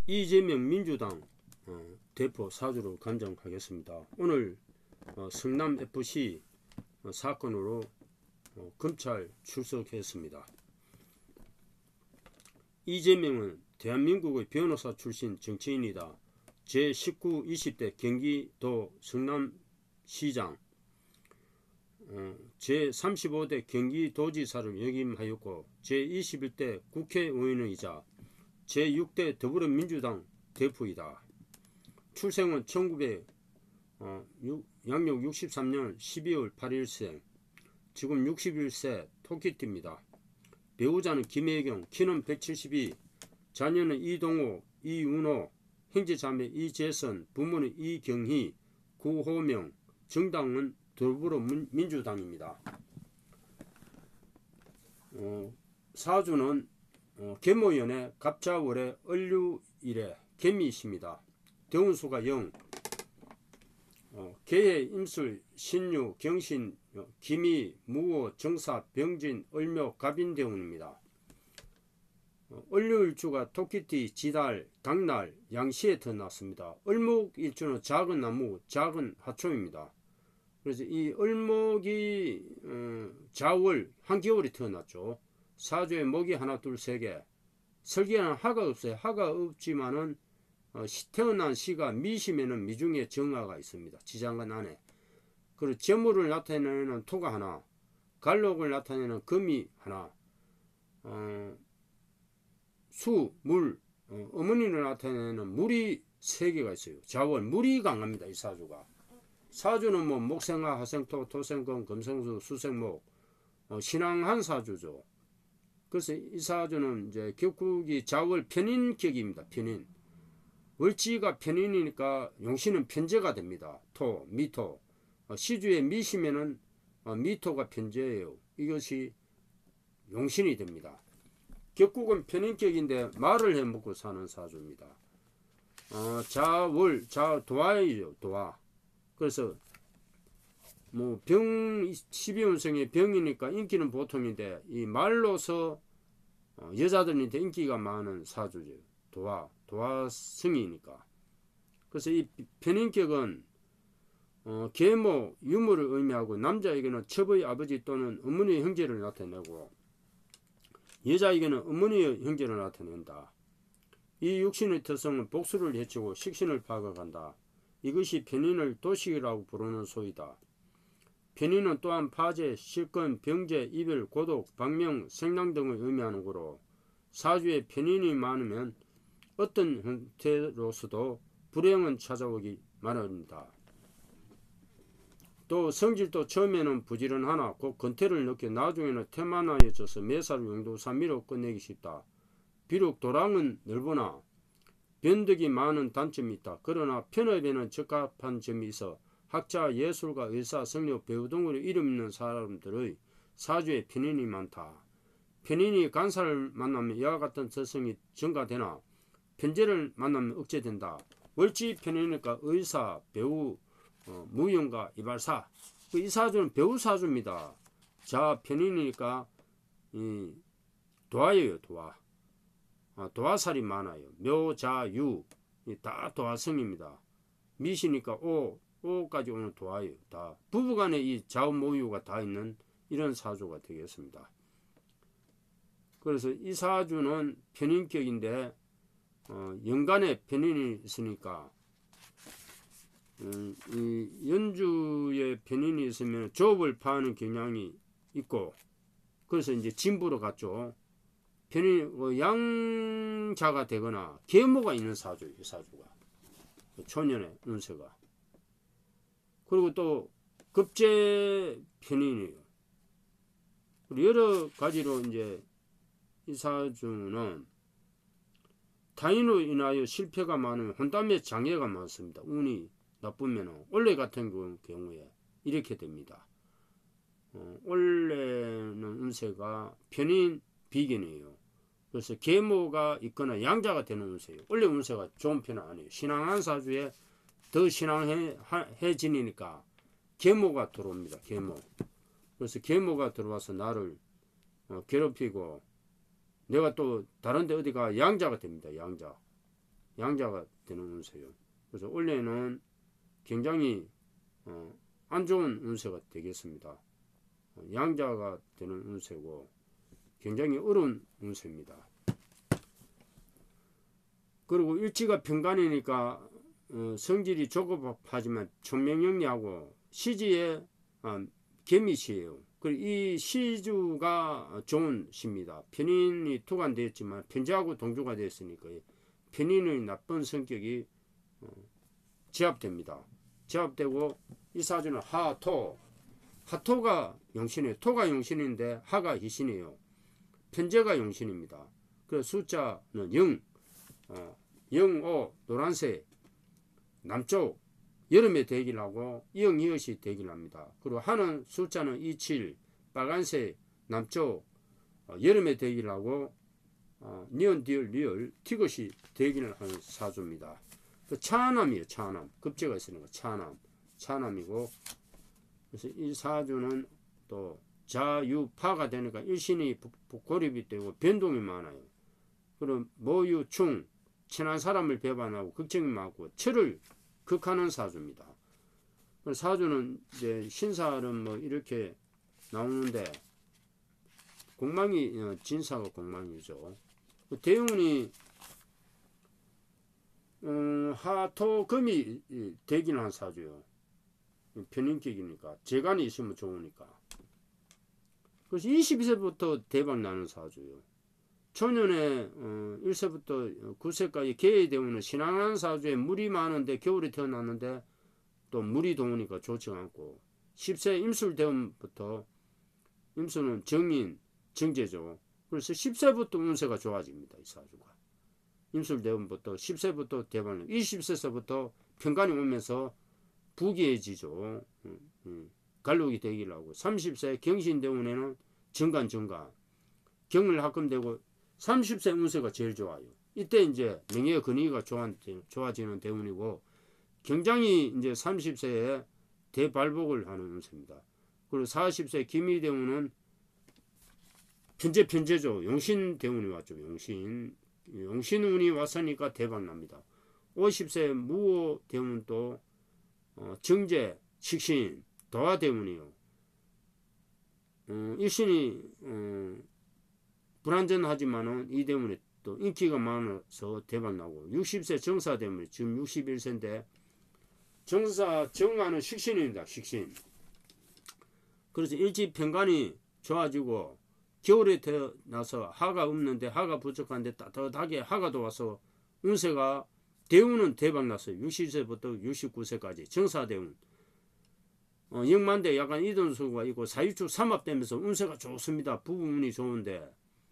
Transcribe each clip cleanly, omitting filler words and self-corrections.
이재명 민주당 대표 사주를 간정하겠습니다. 오늘 성남FC 사건으로 검찰 출석했습니다. 이재명은 대한민국의 변호사 출신 정치인이다. 제19, 20대 경기도 성남시장, 제35대 경기도지사를 역임하였고 제21대 국회의원이자 제6대 더불어민주당 대표이다. 출생은 양력 63년 12월 8일생, 지금 61세 토끼띠입니다. 배우자는 김혜경, 키는 172, 자녀는 이동호, 이윤호, 형제자매 이재선, 부모는 이경희, 구호명, 정당은 더불어민주당입니다. 사주는 계모연의 갑자월의 을류일에 개미이십니다. 대운수가 0, 개해, 임술, 신유, 경신, 기미, 무호, 정사, 병진, 을묘, 갑인대운입니다. 을류일주가 토끼띠, 지달, 당날, 양시에 태어났습니다. 을목일주는 작은 나무, 작은 하초입니다. 그래서 이 을목이 자월, 한겨울에 태어났죠. 사주에 목이 하나, 둘, 세 개. 설계는 하가 없어요. 하가 없지만은 태어난 시가 미시면은 미중에 정화가 있습니다. 지장간 안에. 그리고 재물을 나타내는 토가 하나, 갈록을 나타내는 금이 하나, 수, 물, 어머니를 나타내는 물이 3개가 있어요. 자월, 물이 강합니다. 이 사주가. 사주는 뭐 목생화, 화생토, 토생금, 금생수, 수생목, 신앙한 사주죠. 그래서 이 사주는 이제 격국이 자월 편인격입니다. 편인. 월지가 편인이니까 용신은 편제가 됩니다. 토, 미토. 시주에 미시면은 미토가 편제예요. 이것이 용신이 됩니다. 격국은 편인격인데 말을 해먹고 사는 사주입니다. 자월, 도화이죠. 도화. 그래서 뭐 12운성의 병이니까 인기는 보통인데 이 말로서 여자들한테 인기가 많은 사주죠. 도화성이니까. 그래서 이 편인격은 계모, 유무를 의미하고 남자에게는 첩의 아버지 또는 어머니의 형제를 나타내고 여자에게는 어머니의 형제를 나타낸다. 이 육신의 특성은 복수를 해치고 식신을 파악한다. 이것이 편인을 도식이라고 부르는 소이다. 편인은 또한 파재, 실권, 병재, 이별, 고독, 방명, 생랑 등을 의미하는 거로 사주에 편인이 많으면 어떤 형태로서도 불행은 찾아오기 마련입니다. 또 성질도 처음에는 부지런하나 곧 근태를 느껴 나중에는 태만하여져서 매사를 용도사미로 끝내기 쉽다. 비록 도랑은 넓으나 변덕이 많은 단점이 있다. 그러나 편협에는 적합한 점이 있어 학자, 예술가, 의사, 성력, 배우 등으로 이름 있는 사람들의 사주에 편인이 많다. 편인이 간사를 만나면 이와 같은 특성이 증가되나 편제를 만나면 억제된다. 월지 편이니까 의사, 배우, 무용가, 이발사. 이 사주는 배우 사주입니다. 자 편인이니까 도화예요. 도화. 도화살이 많아요. 묘, 자, 유. 다 도화성입니다. 미시니까 오까지 오는 도화예요. 다 부부간에 이 자우모유가 다 있는 이런 사주가 되겠습니다. 그래서 이 사주는 편인격인데 연간에 편인이 있으니까 이 연주에 편인이 있으면 조업을 파는 경향이 있고 그래서 이제 진부로 갔죠. 편인 양자가 되거나 계모가 있는 사주예요. 이 사주가 초년의 운세가. 그리고 또 급제 편인이에요. 여러 가지로 이제 이 사주는 타인으로 인하여 실패가 많으면 혼담의 장애가 많습니다. 운이 나쁘면 원래 같은 경우에 이렇게 됩니다. 원래는 운세가 편인 비견이에요. 그래서 계모가 있거나 양자가 되는 운세예요. 원래 운세가 좋은 편은 아니에요. 신앙한 사주에 더 신앙해지니까 계모가 들어옵니다. 계모. 그래서 계모가 들어와서 나를 괴롭히고 내가 또 다른데 어디가 양자가 됩니다. 양자. 양자가 되는 운세요. 그래서 올해는 굉장히 안 좋은 운세가 되겠습니다. 양자가 되는 운세고 굉장히 어려운 운세입니다. 그리고 일지가 편간이니까 성질이 조급하지만 총명영리하고 시지에 개미시예요. 그리고 이 시주가 좋은 시입니다. 편인이 투간되었지만 편지하고 동주가 되었으니까 편인의 나쁜 성격이 제압됩니다. 제압되고 이 사주는 하토, 하토가 용신이에요. 토가 용신인데 하가 희신이에요. 편제가 용신입니다. 그래서 숫자는 0, 5, 노란색, 남쪽, 여름에 대기를 하고 이응 이엇이 대기를 합니다. 그리고 하는 숫자는 27, 빨간색, 남쪽, 여름에 대기를 하고 니은, 디을, 리을, 티것이 대기를 하는 사주입니다. 그 차남이에요. 차남. 급제가 있으니까 차남. 차남이고 그래서 이 사주는 또 자유파가 되니까 일신이 고립이 되고 변동이 많아요. 그럼 모유충, 친한 사람을 배반하고 걱정이 많고 철을 극하는 사주입니다. 사주는 이제 신살은 뭐 이렇게 나오는데 공망이 진사가 공망이죠. 대운이 하토금이 되긴 한 사주요. 편인격이니까 재간이 있으면 좋으니까. 그래서 22세부터 대박 나는 사주요. 초년에 1세부터 9세까지 개의 대운은 신앙하는 사주에 물이 많은데 겨울에 태어났는데 또 물이 동우니까 좋지가 않고 10세 임술 대운부터 임수는 정인 정제죠. 그래서 10세부터 운세가 좋아집니다. 이 사주가. 임술 대운부터 10세부터 대박나고 20세서부터 편간이 오면서 부귀해지죠. 갈록이 되기를 하고 30세 경신 대운에는 정간 경을 합금되고 30세 운세가 제일 좋아요. 이때 이제 명예 근위가 좋아지는 대운이고 굉장히 이제 30세에 대발복을 하는 운세입니다. 그리고 40세 기미 대운은 편제죠. 용신 대운이 왔죠. 용신 운이 왔으니까 대박 납니다. 50세 무호 대운은 또 정제, 식신, 도화 대운이요. 일신이 불안전하지만은 이 대운에 또 인기가 많아서 대박 나고 60세 정사 대운이 지금 61세인데 정사 정화는 식신입니다. 식신. 그래서 일지 편간이 좋아지고 겨울에 태어나서 하가 없는데 하가 부족한데 따뜻하게 하가 들어와서 운세가 대운은 대박 났어요. 60세부터 69세까지 정사 대운. 영만대 약간 이동수가 있고 사유축 삼합되면서 운세가 좋습니다. 부부운이 좋은데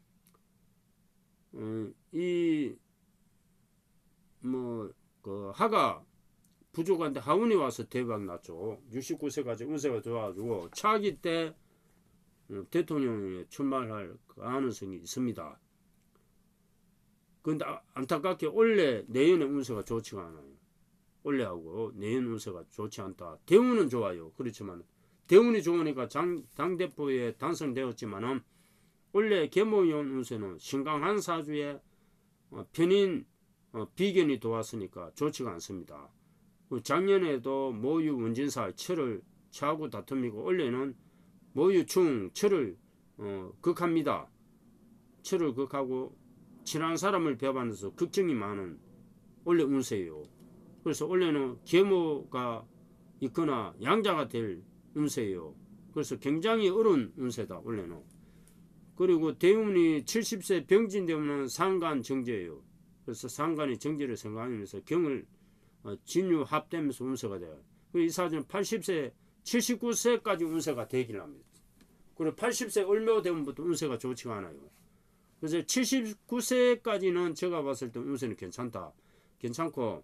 그 하가 부족한데 하운이 와서 대박 났죠. 69세까지 운세가 좋아가지고 차기 때 대통령에 출마할 가능성이 있습니다. 그런데 안타깝게 올해 내년의 운세가 좋지가 않아요. 올해하고 내년 운세가 좋지 않다. 대운은 좋아요. 그렇지만 대운이 좋으니까 당대표에 당선되었지만은 올해 계모연 운세는 신강한 사주에 편인 비견이 도왔으니까 좋지가 않습니다. 작년에도 모유 원진사 철을 차하고 다툼이고 올해는 모유충 철을 극합니다. 철을 극하고 친한 사람을 배반해서 걱정이 많은 올해 운세예요. 그래서 올해는 계모가 있거나 양자가 될 운세예요. 그래서 굉장히 어려운 운세다 올해는. 그리고 대운이 70세 병진 되면 상간 정제예요. 그래서 상간이 정제를 생각하면서 경을 진유합되면서 운세가 돼요. 이 사주는 80세 79세까지 운세가 되기를 합니다. 그리고 80세 을묘 대운부터 운세가 좋지가 않아요. 그래서 79세까지는 제가 봤을 때 운세는 괜찮다. 괜찮고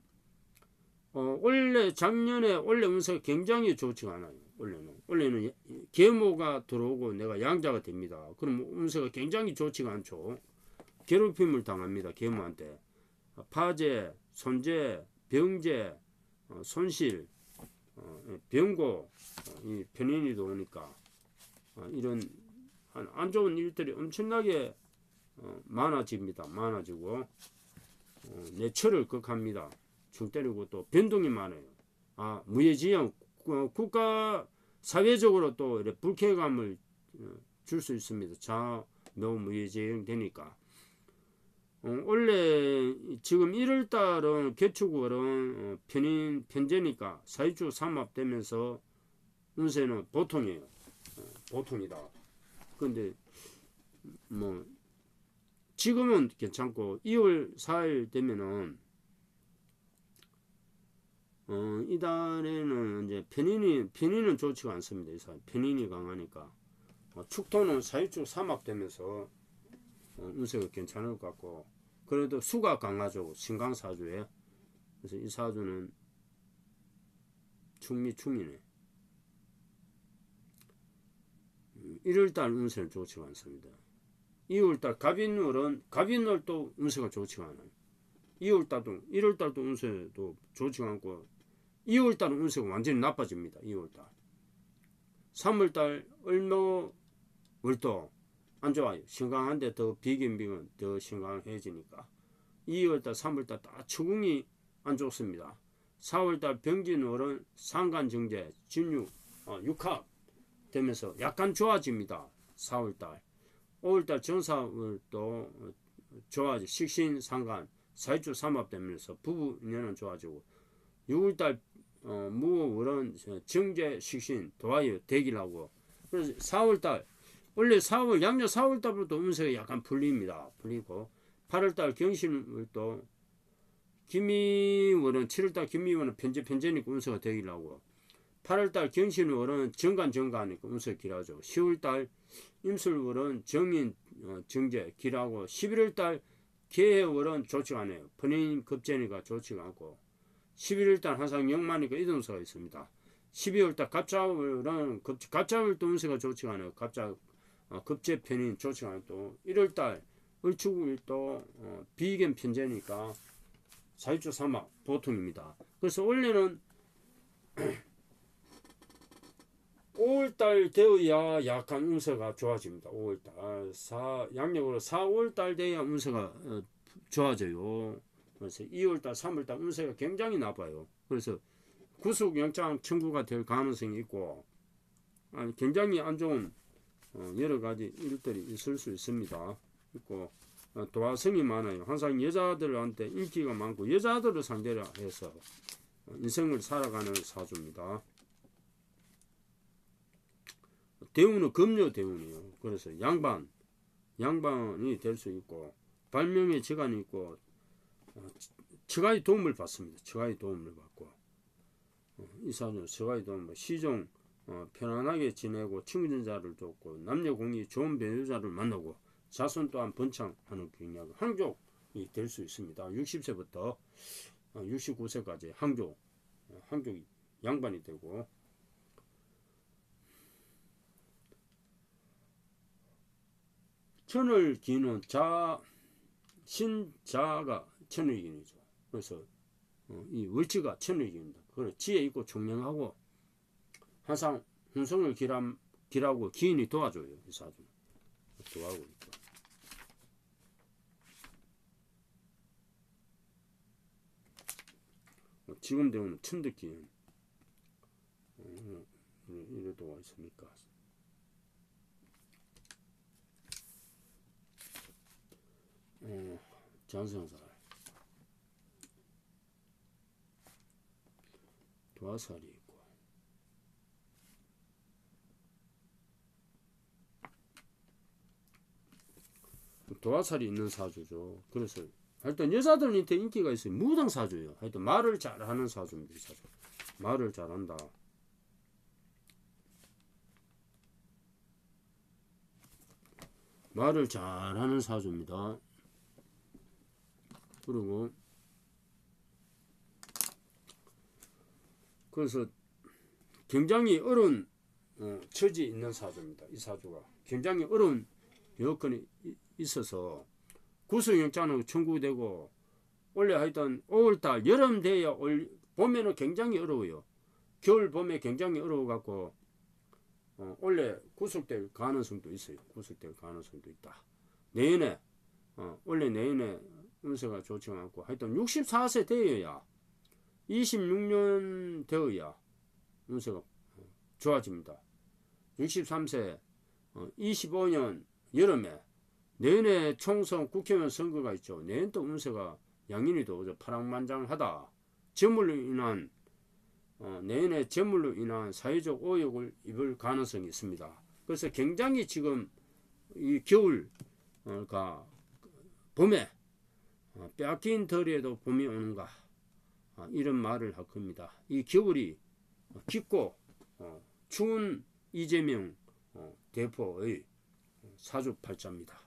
작년에 올해 운세가 굉장히 좋지가 않아요. 올해는 계모가 들어오고 내가 양자가 됩니다. 그럼 운세가 굉장히 좋지가 않죠. 괴롭힘을 당합니다. 계모한테. 파재, 손재, 병재, 손실, 병고, 이 편인이 들어오니까 이런 안 좋은 일들이 엄청나게 많아집니다. 많아지고 내철을 극합니다. 충 때리고 또 변동이 많아요. 무예지형 국가 사회적으로 또 이렇게 불쾌감을 줄 수 있습니다. 좌묘 무예지형 되니까. 원래 지금 1월달은 개축월은 편제니까 사유축 삼합되면서 운세는 보통이에요. 보통이다. 근데 뭐 지금은 괜찮고 2월 4일 되면은 이달에는 이제 편인은 좋지가 않습니다. 이 편인이 강하니까 축토는 사유축 삼합되면서 운세가 괜찮을 것 같고, 그래도 수가 강하죠. 신강사주에. 그래서 이 사주는 충미충이네. 1월달 운세는 좋지가 않습니다. 2월달 갑인월도 운세가 좋지가 않아요. 1월달도 운세도 좋지가 않고 2월달은 운세가 완전히 나빠집니다. 2월달. 3월달 을묘월도 안 좋아요. 신강한데 더 비견비견 더 신강해지니까 2월달 3월달 다 추궁이 안 좋습니다. 4월달 병진월은 상간정제 진유 육합 되면서 약간 좋아집니다. 4월달 5월달 정사월도 좋아지 식신 상간 사유축 삼합되면서 부부 인연은 좋아지고 6월달 무월은 정제 식신 도화유 대기하고, 그래서 4월달 원래 양력 4월달부터 운세가 약간 풀립니다. 풀리고 8월달 경신월도 김미월은 7월달 김미월은 편제니까 운세가 되기라고, 8월달 경신월은 정간하니까 운세가 길하죠. 10월달 임술월은 정인 정제 길하고 11월달 개해월은 좋지가 않아요. 본인 급제니까 좋지가 않고 11월달 항상 영마니까 이동수가 있습니다. 12월달 갑자월은 갑자월도 운세가 좋지가 않아요. 급제 편인 좋지가 않고 1월달 을축월도 비견 편제니까 사유축 삼합 보통입니다. 그래서 원래는 5월달 되어야 약간 운세가 좋아집니다. 5월달 양력으로 4월달 돼야 운세가 좋아져요. 그래서 2월달 3월달 운세가 굉장히 나빠요. 그래서 구속영장 청구가 될 가능성이 있고 굉장히 안 좋은 여러가지 일들이 있을 수 있습니다. 있고 도화성이 많아요. 항상 여자들한테 인기가 많고 여자들을 상대로 해서 인생을 살아가는 사주입니다. 대운은 금요 대운이에요. 그래서 양반이 될 수 있고 발명의 재간이 있고 처가의 도움을 받습니다. 처가의 도움을 받고 이 사주는 처가의 도움, 시종 편안하게 지내고 친근자를 줬고 남녀공이 좋은 배우자를 만나고 자손 또한 번창하는 경력, 항족이 될 수 있습니다. 60세부터 69세까지 항족이 양반이 되고, 천을 기는 신자가 천을 기는죠. 그래서 이 월지가 천을 기입니다. 그래 지혜 있고 총명하고 항상 hun성을 길하고 기인이 도와줘요. 이 사주는 도와주고 있고. 지금 되면 천득기인 이래도가 있으니까 장성살 도화살이 있고 도화살이 있는 사주죠. 그래서 하여튼 여자들한테 인기가 있어요. 무당 사주예요. 하여튼 말을 잘하는 사주입니다. 이 사주 말을 잘한다. 말을 잘하는 사주입니다. 그리고 그래서 굉장히 어려운 처지에 있는 사주입니다. 이 사주가 굉장히 어려운 여건이 있어서 구속영장은 청구되고 원래 하여튼 5월달 여름 돼야 봄에는 굉장히 어려워요. 겨울 봄에 굉장히 어려워 갖고 원래 구속될 가능성도 있어요. 구속될 가능성도 있다. 내년에 원래 내년에 운세가 좋지가 않고, 하여튼 64세 되어야 26년 되어야 운세가 좋아집니다. 63세 25년 여름에 내년에 총선 국회의원 선거가 있죠. 내년 또 운세가 양인이도 파랑만장하다. 재물로 인한 내년에 재물로 인한 사회적 오욕을 입을 가능성이 있습니다. 그래서 굉장히 지금 이 겨울가 봄에 빼앗긴 덜에도 봄이 오는가, 이런 말을 할 겁니다. 이 겨울이 깊고 추운 이재명 대표의 사주팔자입니다.